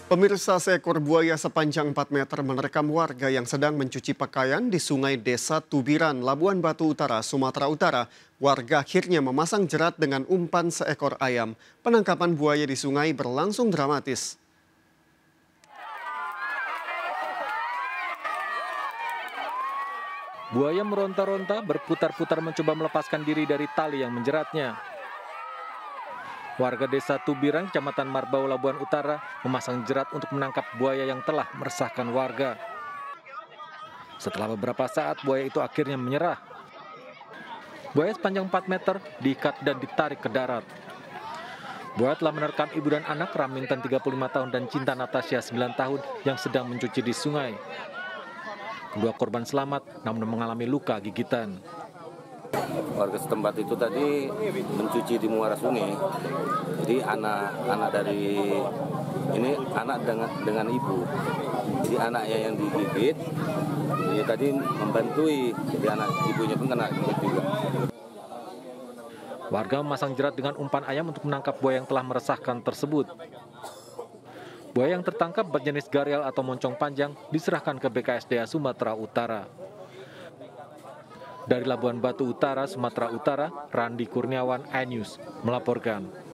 Pemirsa, seekor buaya sepanjang 4 meter menerkam warga yang sedang mencuci pakaian di Sungai Desa Tubiran, Labuan Batu Utara, Sumatera Utara. Warga akhirnya memasang jerat dengan umpan seekor ayam. Penangkapan buaya di sungai berlangsung dramatis. Buaya meronta-ronta berputar-putar mencoba melepaskan diri dari tali yang menjeratnya. Warga desa Tubiran, Kecamatan Marbau, Labuan Utara memasang jerat untuk menangkap buaya yang telah meresahkan warga. Setelah beberapa saat, buaya itu akhirnya menyerah. Buaya sepanjang 4 meter diikat dan ditarik ke darat. Buaya telah menerkam ibu dan anak Raminten 35 tahun dan Cinta Natasha 9 tahun yang sedang mencuci di sungai. Kedua korban selamat namun mengalami luka gigitan. Warga setempat itu tadi mencuci di muara sungai. Jadi anak dari ini anak dengan ibu. Jadi anaknya yang digigit, dia tadi membantui. Jadi anak ibunya pun kena gigit juga. Warga memasang jerat dengan umpan ayam untuk menangkap buaya yang telah meresahkan tersebut. Buaya yang tertangkap berjenis garial atau moncong panjang diserahkan ke BKSDA Sumatera Utara. Dari Labuan Batu Utara, Sumatera Utara, Randi Kurniawan, iNews melaporkan.